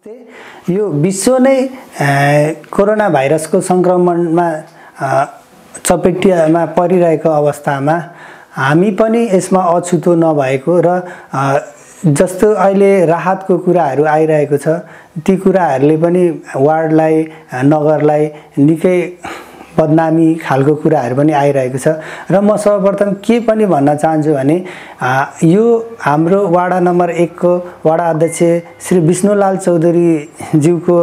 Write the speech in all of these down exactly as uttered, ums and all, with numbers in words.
नमस्ते। यो विश्व नै कोरोना भाइरसको संक्रमणमा चपेटियामा परिरहेको अवस्थामा हामी पनि यसमा अछुतो नभएको र जस्तो अहिले राहतको कुराहरू आइरहेको छ ती कुराहरूले पनि वार्डलाई नगरलाई निकै बदनामी खालको कुराहरू पनि आइरहेको छ र म सर्वप्रथम के पनि भन्न चाहन्छु भने यो हाम्रो वाडा नम्बर एक को वाडा अध्यक्ष श्री विष्णुलाल चौधरी ज्यूको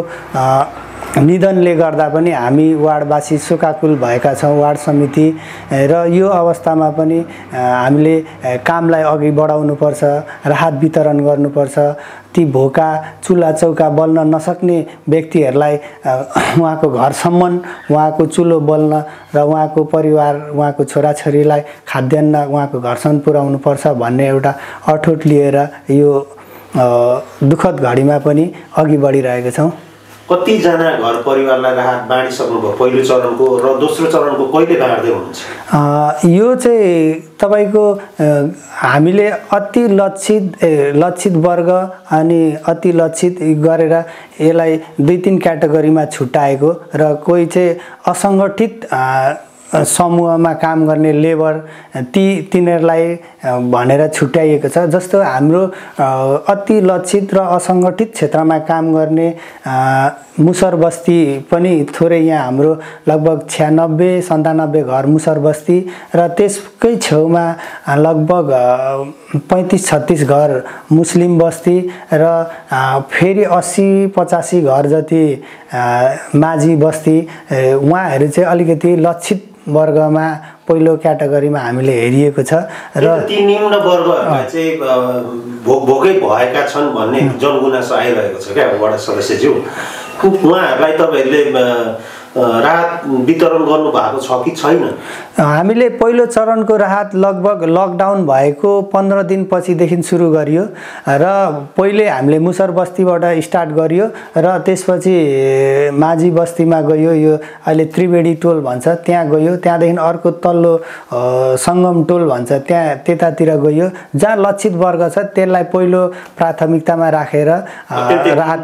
निधनले गर्दा पनि हामी वार्डवासी शोकाकुल भएका छौं। वार्ड समिति र यो अवस्थामा पनि हामीले कामलाई अघि बढाउनु पर्छ, राहत वितरण गर्नुपर्छ। ती भोका चुल्हा चौका बल्न नसक्ने व्यक्तिहरूलाई उहाँको घरसम्म उहाँको चुलो बल्न र उहाँको परिवार उहाँको छोराछोरीलाई खाद्यान्न उहाँको घरसम्म पुर्याउनु पर्छ भन्ने एउटा अठोट लिएर यो दुखद घडीमा पनि अघि बढिरहेका छौं। कति जना घर परिवारलाई राहत बाँडिसक्नुभयो पहिलो चरणको र दोस्रो चरणको कहिले बाँड्दै हुनुहुन्छ? यो चाहिँ तपाईको हामीले अति लक्षित लक्षित वर्ग अनि अति लक्षित गरेर यसलाई दुई तीन क्याटेगोरीमा छुट्याएको र कोही चाहिँ असंगठित समूहमा काम गर्ने लेबर ती तिनीहरूलाई भनेर छुट्याइएको छ। जस्तो हाम्रो अति लक्षित र असंगठित क्षेत्रमा काम गर्ने मुसर बस्ती पनि थोरै यहाँ हाम्रो लगभग छयानब्बे सन्तानब्बे घर मुसर बस्ती र त्यसकै छेउमा लगभग पैंतीस छत्तीस घर मुस्लिम बस्ती र फेरि अस्सी पचासी घर जति माझी बस्ती उहाँहरू चाहिँ अलिकति लक्षित वर्गमा पहिलो क्याटेगोरीमा हामीले हेरिएको छ र ती निम्न वर्गहरुमा चाहिँ भोक भोकै भएका छन् भन्ने जनगुनासो आइरहेको छ क्या वडा सदस्यज्यू। उहाँहरूलाई तपाईहरुले राहत वितरण गर्नु भएको छ कि छैन? हामीले पहिलो चरणको राहत लगभग लकडाउन भएको पन्ध्र दिन पछिदेखि सुरु गरियो र पहिले हामीले मुसर बस्तीबाट स्टार्ट गरियो र त्यसपछि माझी बस्तीमा गयो, यो अहिले त्रिवेणी टोल भन्छ त्यहाँ गयो, त्यहाँदेखि अर्को तल्लो संगम टोल भन्छ त्यहाँ त्यतातिर गयो। जहाँ लक्षित वर्ग छ त्यसलाई पहिलो प्राथमिकतामा राखेर राहत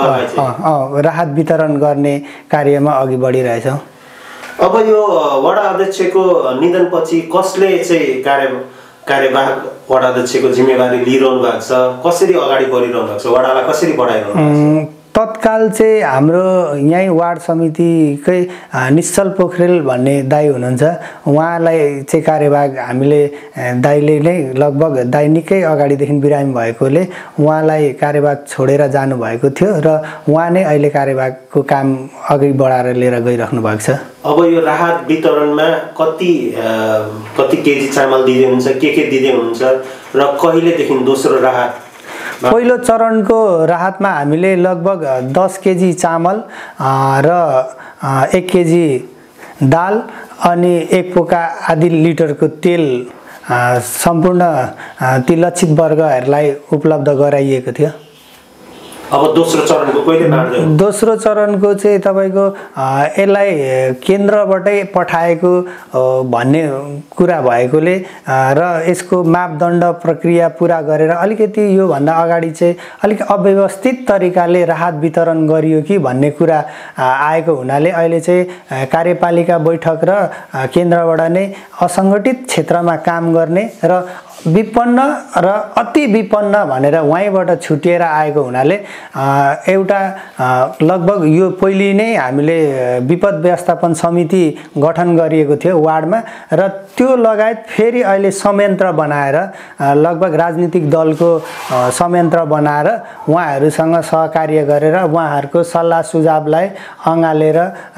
राहत वितरण गर्ने कार्यमा अघि बढिरहेछौं। अब यो वडा अध्यक्षको निधनपछि कसले चाहिँ कार्य कार्यवाहक वडा अध्यक्षको जिम्मेवारी लिइरहनु भएको छ? कसरी अगाडि बढिरहनु भएको छ? वडालाई कसरी बढाइरहनु भएको छ? तत्काल चाहिँ हाम्रो यही वार्ड समितिकै निश्चल पोखरेल भन्ने दाइ हुनुहुन्छ, उहाँलाई चाहिँ कार्यभाग हामीले दाइले नै लगभग दाइ निकै अगाडिदेखि बिरामी भएकोले उहाँलाई कार्यभाग छोडेर जानु भएको थियो र उहाँ नै अहिले कार्यभागको काम अघि बढाएर लिएर गइराख्नु भएको छ। अब यो राहत वितरणमा कति कति केजी चामल दिँदै हुन्छ, के के दिँदै हुन्छ र कहिलेदेखि दोस्रो राहत? पहिलो चरणको राहतमा हामीले लगभग दस केजी चामल र एक केजी दाल अनि एक पोका आधी लिटरको तेल सम्पूर्ण ती लक्षित वर्गहरूलाई उपलब्ध गराइएको थियो। अब दोस्रो चरणको कहिले बाँड्दै? दोस्रो चरणको चाहिँ तपाईको यसलाई केन्द्रबाटै पठाएको भन्ने कुरा भएकोले र यसको मापदण्ड प्रक्रिया पूरा गरेर अलिकति यो भन्दा अगाडि चाहिँ अलिक अव्यवस्थित तरिकाले राहत वितरण गरियो कि भन्ने कुरा आएको हुनाले अहिले चाहिँ कार्यपालिका बैठक र केन्द्रबाट नै असंगठित क्षेत्रमा काम गर्ने र विपन्न र अति विपन्न भनेर वहीँबाट छुटिएर आएको हुनाले एउटा लगभग यो पहिले नै हामीले विपद व्यवस्थापन समिति गठन गरिएको थियो वार्डमा र त्यो लगायत फेरि अहिले संयन्त्र बनाएर लगभग राजनीतिक दलको संयन्त्र बनाएर उहाँहरूसँग सहकार्य गरेर उहाँहरूको सल्लाह सुझावलाई अँगालेर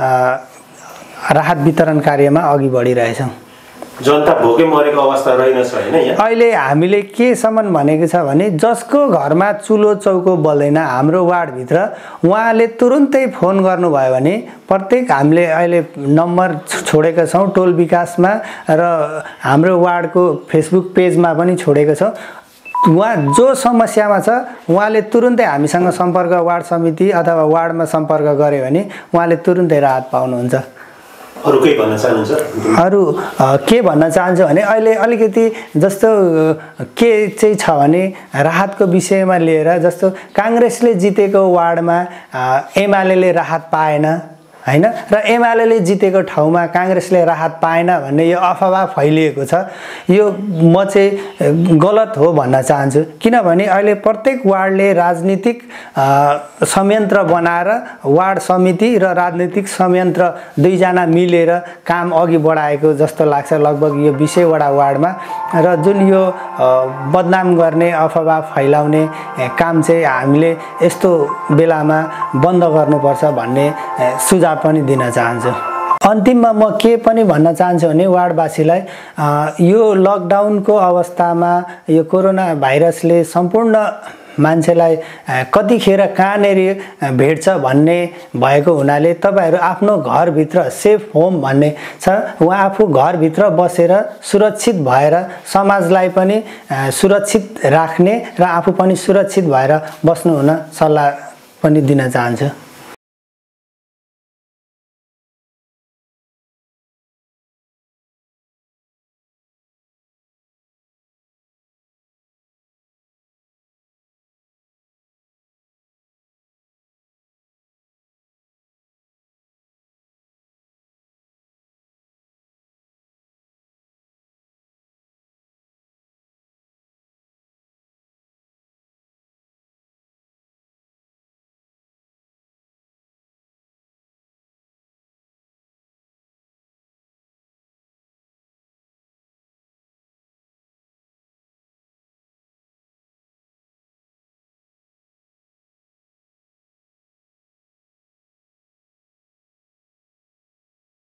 राहत वितरण कार्यमा अघि बढिरहेछौं। जनता भोकै मरेको अवस्था रहेनछ हैन? यहाँ अहिले हामीले के सम्म भनेको छ भने जसको घरमा चुलो चौको बल्दैन हाम्रो वार्ड भित्र उहाँले तुरुन्तै फोन गर्नुभयो भने प्रत्येक हामीले अहिले नम्बर छोडेका छौं टोल विकासमा र हाम्रो वार्डको फेसबुक पेजमा पनि छोडेको छौं। उहाँ जो समस्यामा छ उहाँले तुरुन्तै हामीसँग सम्पर्क वार्ड समिति अथवा वार्डमा सम्पर्क गर्यो भने उहाँले तुरुन्तै राहत पाउनुहुन्छ। अरू केही भन्न चाहनुहुन्छ? अरू के भन्न चाहन्छु भने अहिले अलिकति जस्तो के चाहिँ छ भने राहतको विषयमा लिएर जस्तो काङ्ग्रेसले जितेको वार्डमा एमाले राहत पाएन हैन र एमाले जितेको ठाउँमा काङ्ग्रेसले राहत पाएन भन्ने यो अफवाह फैलिएको छ। यो म चाहिँ गलत हो भन्न चाहन्छु, किनभने अहिले प्रत्येक वार्डले राजनीतिक संयन्त्र बनाएर वार्ड समिति र राजनीतिक संयन्त्र दुईजना मिलेर काम अघि बढाएको जस्तो लाग्छ लगभग यो बिसैवटा वार्डमा। र जुन यो बदनाम गर्ने अफवाह फैलाउने काम चाहिँ हामीले यस्तो बेलामा बन्द गर्नुपर्छ भन्ने सुझाव पनि दिन चाहन्छु। अन्तिममा म के पनि भन्न चाहन्छु भने वार्डवासीलाई यो लकडाउनको अवस्थामा यो कोरोना भाइरसले सम्पूर्ण मान्छेलाई कतिखेर कहाँनेर भेट्छ भन्ने भएको हुनाले तपाईहरू आफ्नो घरभित्र सेफ होम भन्ने छ, उहाँ आफू घरभित्र बसेर सुरक्षित भएर समाजलाई पनि सुरक्षित राख्ने र आफू पनि सुरक्षित भएर बस्नु हुन सल्लाह पनि दिन चाहन्छु।